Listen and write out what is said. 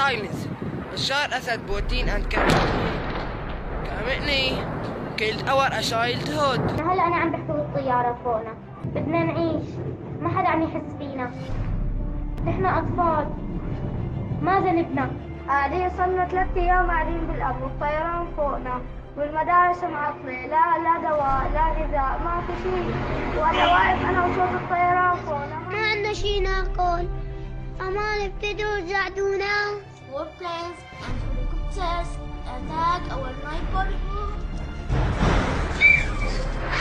silence. Bashar Assad Putin and Khamenei killed our childhood. هلا أنا عم بحكي بالطيارة فوقنا، بدنا نعيش، ما حدا عم يحس فينا. إحنا أطفال، ما ذنبنا. قاعدين صرنا 3 أيام قاعدين بالأرض والطيران فوقنا والمدارس معطلة، لا دواء لا غذاء، ما في شيء، وأنا واقف أنا وصوت الطيران فوقنا، ما عندنا شيء ناكل، أمان ابتدوا يساعدونا. warplanes and helicopters attack our neighborhood.